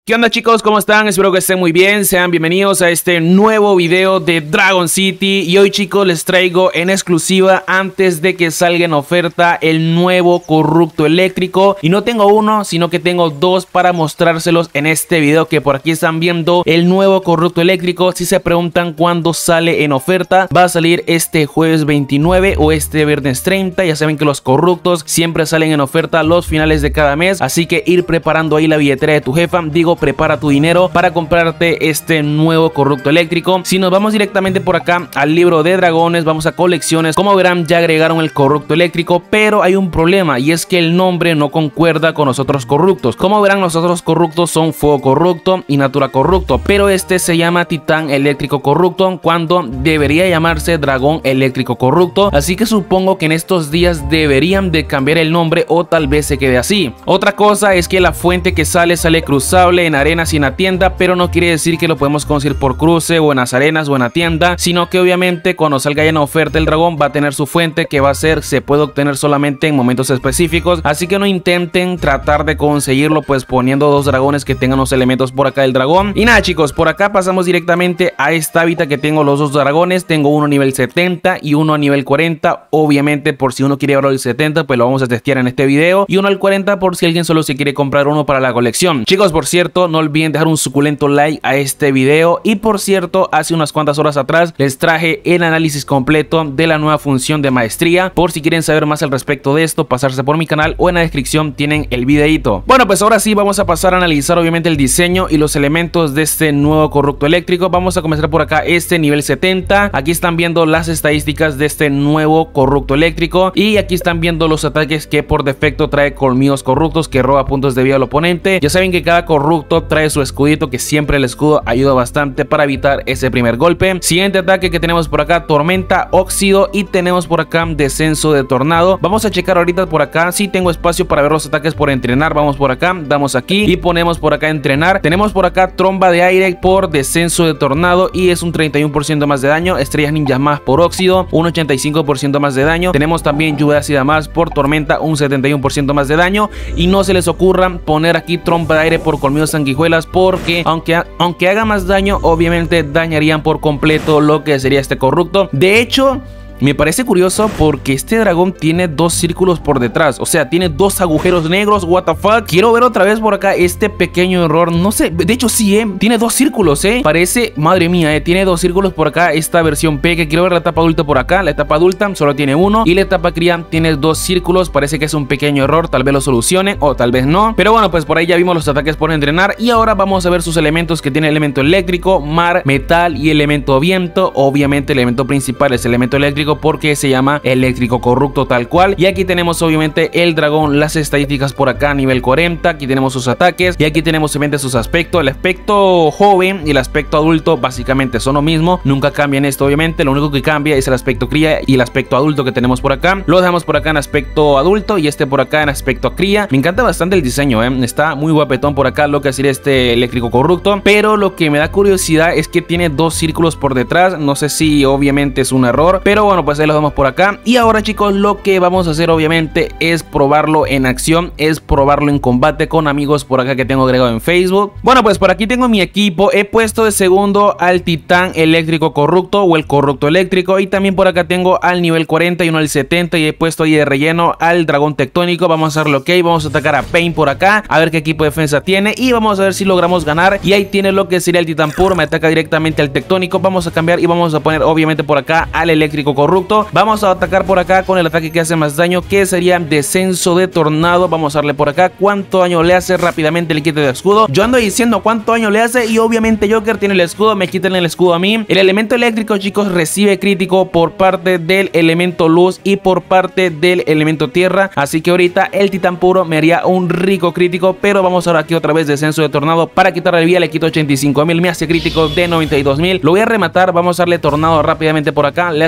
¿Qué onda, chicos? ¿Cómo están? Espero que estén muy bien. Sean bienvenidos a este nuevo video de Dragon City. Y hoy, chicos, les traigo en exclusiva, antes de que salga en oferta, el nuevo corrupto eléctrico. Y no tengo uno, sino que tengo dos para mostrárselos en este video, que por aquí están viendo el nuevo corrupto eléctrico. Si se preguntan cuándo sale en oferta, va a salir este jueves 29 o este viernes 30. Ya saben que los corruptos siempre salen en oferta los finales de cada mes, así que ir preparando ahí la billetera de tu jefa. Digo, prepara tu dinero para comprarte este nuevo corrupto eléctrico. Si nos vamos directamente por acá al libro de dragones, vamos a colecciones. Como verán, ya agregaron el corrupto eléctrico, pero hay un problema, y es que el nombre no concuerda con los otros corruptos. Como verán, los otros corruptos son fuego corrupto y natura corrupto, pero este se llama titán eléctrico corrupto, cuando debería llamarse dragón eléctrico corrupto. Así que supongo que en estos días deberían de cambiar el nombre, o tal vez se quede así. Otra cosa es que la fuente que sale cruzable en arenas y en la tienda, pero no quiere decir que lo podemos conseguir por cruce o en las arenas o en la tienda, sino que obviamente cuando salga ya en oferta el dragón va a tener su fuente, que va a ser, se puede obtener solamente en momentos específicos. Así que no intenten tratar de conseguirlo pues poniendo dos dragones que tengan los elementos por acá del dragón. Y nada, chicos, por acá pasamos directamente a esta hábitat que tengo los dos dragones. Tengo uno a nivel 70 y uno a nivel 40. Obviamente, por si uno quiere llevarlo al 70, pues lo vamos a testear en este video, y uno al 40 por si alguien solo se quiere comprar uno para la colección. Chicos, por cierto, no olviden dejar un suculento like a este video. Y por cierto, hace unas cuantas horas atrás les traje el análisis completo de la nueva función de maestría. Por si quieren saber más al respecto de esto, pasarse por mi canal, o en la descripción tienen el videito. Bueno, pues ahora sí vamos a pasar a analizar obviamente el diseño y los elementos de este nuevo corrupto eléctrico. Vamos a comenzar por acá, este nivel 70. Aquí están viendo las estadísticas de este nuevo corrupto eléctrico, y aquí están viendo los ataques que por defecto trae colmillos corruptos, que roba puntos de vida al oponente. Ya saben que cada corrupto trae su escudito, que siempre el escudo ayuda bastante para evitar ese primer golpe. Siguiente ataque que tenemos por acá, tormenta, óxido, y tenemos por acá descenso de tornado. Vamos a checar ahorita por acá si tengo espacio para ver los ataques por entrenar. Vamos por acá, damos aquí y ponemos por acá entrenar. Tenemos por acá tromba de aire por descenso de tornado, y es un 31% más de daño. Estrellas ninjas más por óxido, un 85% más de daño. Tenemos también lluvia ácida más por tormenta, un 71% más de daño. Y no se les ocurra poner aquí tromba de aire por colmillos sanguijuelas, porque aunque haga más daño, obviamente dañarían por completo lo que sería este corrupto. De hecho, me parece curioso porque este dragón tiene dos círculos por detrás, o sea, tiene dos agujeros negros. What the fuck. Quiero ver otra vez por acá este pequeño error. No sé, de hecho sí, tiene dos círculos, parece, madre mía, tiene dos círculos por acá esta versión P. Que quiero ver la etapa adulta por acá. La etapa adulta solo tiene uno, y la etapa cría tiene dos círculos. Parece que es un pequeño error, tal vez lo solucione o tal vez no, pero bueno, pues por ahí ya vimos los ataques por entrenar. Y ahora vamos a ver sus elementos, que tiene elemento eléctrico, mar, metal y elemento viento. Obviamente el elemento principal es elemento eléctrico, porque se llama eléctrico corrupto tal cual. Y aquí tenemos obviamente el dragón, las estadísticas por acá a nivel 40. Aquí tenemos sus ataques, y aquí tenemos obviamente sus aspectos. El aspecto joven y el aspecto adulto básicamente son lo mismo, nunca cambian esto obviamente. Lo único que cambia es el aspecto cría y el aspecto adulto que tenemos por acá. Lo dejamos por acá en aspecto adulto, y este por acá en aspecto cría. Me encanta bastante el diseño, está muy guapetón por acá lo que sería este eléctrico corrupto. Pero lo que me da curiosidad es que tiene dos círculos por detrás. No sé si obviamente es un error, pero bueno, pues ahí lo damos por acá. Y ahora, chicos, lo que vamos a hacer obviamente es probarlo en acción, es probarlo en combate con amigos por acá que tengo agregado en Facebook. Bueno, pues por aquí tengo mi equipo. He puesto de segundo al titán eléctrico corrupto, o el corrupto eléctrico, y también por acá tengo al nivel 40 y uno al 70, y he puesto ahí de relleno al dragón tectónico. Vamos a hacerlo, ok, vamos a atacar a Pain por acá, a ver qué equipo de defensa tiene, y vamos a ver si logramos ganar. Y ahí tiene lo que sería el titán puro, me ataca directamente al tectónico. Vamos a cambiar y vamos a poner obviamente por acá al eléctrico corrupto. Vamos a atacar por acá con el ataque que hace más daño, que sería descenso de tornado. Vamos a darle por acá cuánto daño le hace. Rápidamente le quito el escudo. Yo ando diciendo cuánto daño le hace, y obviamente Joker tiene el escudo, me quitan el escudo a mí. El elemento eléctrico, chicos, recibe crítico por parte del elemento luz y por parte del elemento tierra, así que ahorita el titán puro me haría un rico crítico. Pero vamos ahora aquí otra vez descenso de tornado para quitarle vida. Le quito 85.000, me hace crítico de 92.000. Lo voy a rematar, vamos a darle tornado rápidamente por acá, le hace un daño de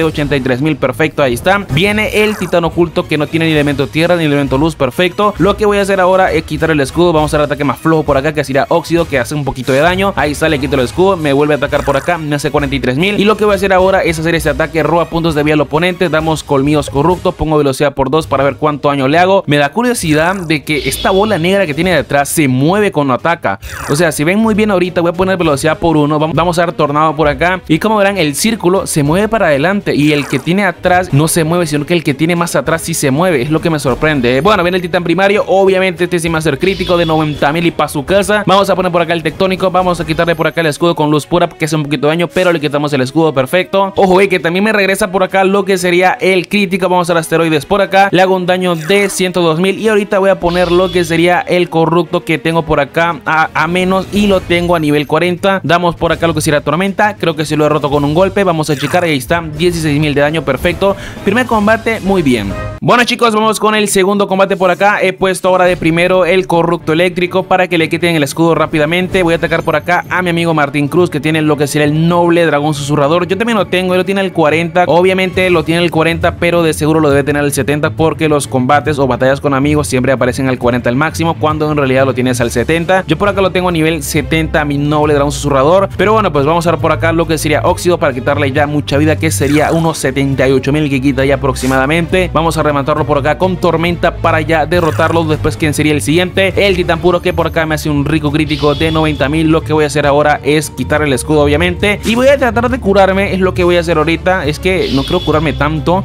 de 83.000, perfecto, ahí está. Viene el titán oculto que no tiene ni elemento tierra ni elemento luz, perfecto. Lo que voy a hacer ahora es quitar el escudo. Vamos a hacer el ataque más flojo por acá, que sería óxido, que hace un poquito de daño. Ahí está, le quito el escudo, me vuelve a atacar por acá, me hace 43.000. Y lo que voy a hacer ahora es hacer este ataque, roba puntos de vida al oponente, damos colmillos corruptos, pongo velocidad por 2 para ver cuánto daño le hago. Me da curiosidad de que esta bola negra que tiene detrás se mueve cuando ataca. O sea, si ven muy bien ahorita, voy a poner velocidad por 1, vamos a dar tornado por acá. Y como verán, el círculo se mueve para adelante y el que tiene atrás no se mueve, sino que el que tiene más atrás sí se mueve. Es lo que me sorprende. Bueno, viene el titán primario. Obviamente este sí va a ser crítico de 90.000 y para su casa. Vamos a poner por acá el tectónico. Vamos a quitarle por acá el escudo con luz pura, que hace un poquito de daño, pero le quitamos el escudo, perfecto. Ojo, que también me regresa por acá lo que sería el crítico. Vamos a hacer asteroides por acá. Le hago un daño de 102.000 y ahorita voy a poner lo que sería el corrupto que tengo por acá a menos y lo tengo a nivel 40. Damos por acá lo que sería tormenta. Creo que se lo he roto con un golpe. Vamos a checar. Ahí está, 16.000 de daño, perfecto. Primer combate, muy bien. Bueno, chicos, vamos con el segundo combate por acá. He puesto ahora de primero el corrupto eléctrico para que le quiten el escudo rápidamente. Voy a atacar por acá a mi amigo Martín Cruz, que tiene lo que sería el noble dragón susurrador. Yo también lo tengo, él lo tiene el 40. Obviamente lo tiene el 40, pero de seguro lo debe tener el 70, porque los combates o batallas con amigos siempre aparecen al 40 al máximo, cuando en realidad lo tienes al 70. Yo por acá lo tengo a nivel 70, mi noble dragón susurrador. Pero bueno, pues vamos a ver por acá lo que sería óxido para quitarle ya mucha vida, que sería unos 78.000 que quita ya aproximadamente. Vamos a rematarlo por acá con tormenta para ya derrotarlo. Después, ¿quién sería el siguiente? El titán puro, que por acá me hace un rico crítico de 90.000. Lo que voy a hacer ahora es quitar el escudo, obviamente, y voy a tratar de curarme. Es lo que voy a hacer ahorita. Es que no quiero curarme tanto,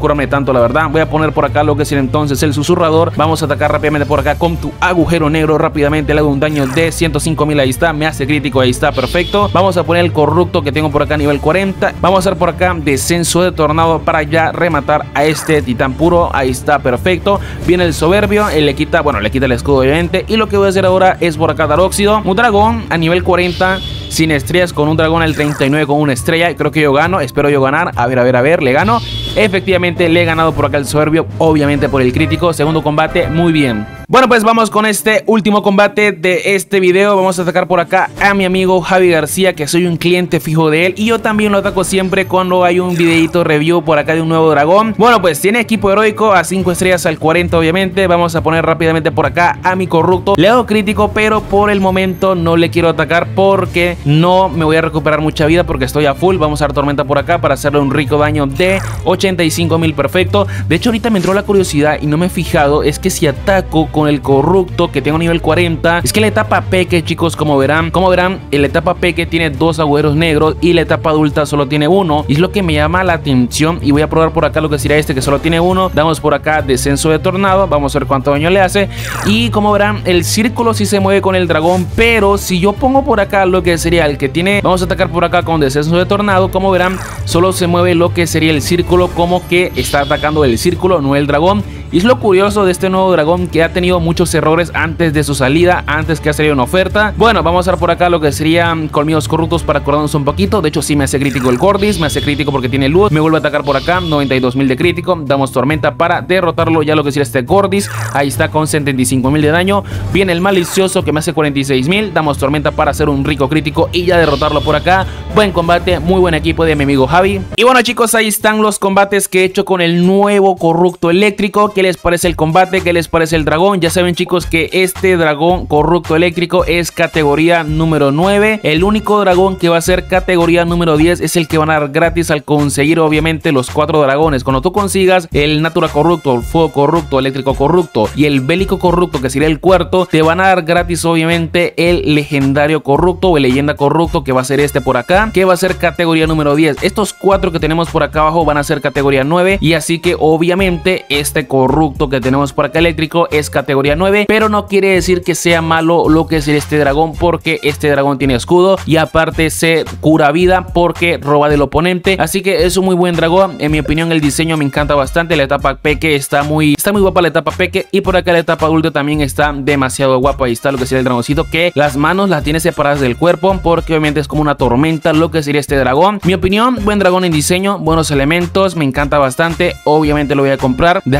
la verdad. Voy a poner por acá lo que sería entonces el susurrador. Vamos a atacar rápidamente por acá con tu agujero negro. Rápidamente le hago un daño de 105.000. Ahí está, me hace crítico, ahí está, perfecto. Vamos a poner el corrupto que tengo por acá a nivel 40. Vamos a hacer por acá descenso de tornado para ya rematar a este titán puro. Ahí está, perfecto. Viene el soberbio, él le quita, bueno, le quita el escudo obviamente. Y lo que voy a hacer ahora es por acá dar óxido. Un dragón a nivel 40 sin estrellas, con un dragón al 39 con una estrella. Creo que yo gano, espero yo ganar. A ver, le gano. Efectivamente le he ganado por acá el soberbio, obviamente por el crítico. Segundo combate, muy bien. Bueno, pues vamos con este último combate de este video. Vamos a atacar por acá a mi amigo Javi García, que soy un cliente fijo de él, y yo también lo ataco siempre cuando hay un videito review por acá de un nuevo dragón. Bueno, pues tiene equipo heroico a 5 estrellas al 40, obviamente. Vamos a poner rápidamente por acá a mi corrupto. Le hago crítico, pero por el momento no le quiero atacar porque no me voy a recuperar mucha vida, porque estoy a full. Vamos a dar tormenta por acá para hacerle un rico daño de 85.000, perfecto. De hecho, ahorita me entró la curiosidad y no me he fijado. Es que si ataco con el corrupto que tengo nivel 40, es que la etapa peque, chicos, como verán, la etapa peque tiene 2 agujeros negros y la etapa adulta solo tiene 1, y es lo que me llama la atención. Y voy a probar por acá lo que sería este, que solo tiene 1. Damos por acá descenso de tornado, vamos a ver cuánto daño le hace. Y como verán, el círculo sí se mueve con el dragón, pero si yo pongo por acá lo que sería el que tiene, vamos a atacar por acá con descenso de tornado, como verán, solo se mueve lo que sería el círculo, como que está atacando el círculo, no el dragón. Y es lo curioso de este nuevo dragón, que ha tenido muchos errores antes de su salida, antes que ha salido una oferta. Bueno, vamos a ver por acá lo que serían colmillos corruptos para acordarnos un poquito. De hecho, sí me hace crítico el Gordis, me hace crítico porque tiene luz. Me vuelve a atacar por acá, 92.000 de crítico. Damos tormenta para derrotarlo, ya lo que sería este Gordis. Ahí está con 75.000 de daño. Viene el malicioso que me hace 46.000. Damos tormenta para hacer un rico crítico y ya derrotarlo por acá. Buen combate, muy buen equipo de mi amigo Javi. Y bueno, chicos, ahí están los combates que he hecho con el nuevo corrupto eléctrico. ¿Qué les parece el combate? ¿Qué les parece el dragón? Ya saben, chicos, que este dragón corrupto eléctrico es categoría número 9. El único dragón que va a ser categoría número 10 es el que van a dar gratis al conseguir obviamente los 4 dragones. Cuando tú consigas el natura corrupto, el fuego corrupto, eléctrico corrupto y el bélico corrupto, que sería el cuarto, te van a dar gratis obviamente el legendario corrupto o el leyenda corrupto, que va a ser este por acá, que va a ser categoría número 10. Estos 4 que tenemos por acá abajo van a ser categoría 9, y así que obviamente este corrupto que tenemos por acá eléctrico es categoría 9, pero no quiere decir que sea malo lo que es este dragón, porque este dragón tiene escudo y aparte se cura vida porque roba del oponente. Así que es un muy buen dragón. En mi opinión, el diseño me encanta bastante. La etapa peque está muy guapa, la etapa peque, y por acá la etapa adulto también está demasiado guapa. Ahí está lo que sería el dragoncito, que las manos las tiene separadas del cuerpo porque obviamente es como una tormenta lo que sería este dragón. Mi opinión, buen dragón en diseño, buenos elementos, me encanta bastante. Obviamente lo voy a comprar. Déjame en los comentarios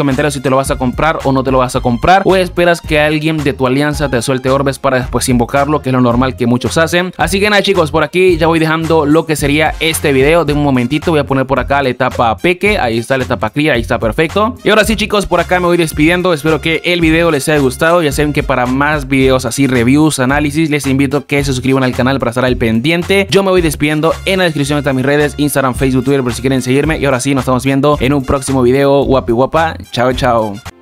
comentarios si te lo vas a comprar o no te lo vas a comprar, o esperas que alguien de tu alianza te suelte orbes para después invocarlo, que es lo normal que muchos hacen. Así que nada, chicos, por aquí ya voy dejando lo que sería este video. De un momentito voy a poner por acá la etapa Peque, ahí está la etapa clear, ahí está perfecto. Y ahora sí, chicos, por acá me voy despidiendo. Espero que el video les haya gustado. Ya saben que para más videos así, reviews, análisis, les invito a que se suscriban al canal para estar al pendiente. Yo me voy despidiendo. En la descripción están mis redes, Instagram, Facebook, Twitter, por si quieren seguirme. Y ahora sí, nos estamos viendo en un próximo video. Guapi guapa, chao chao.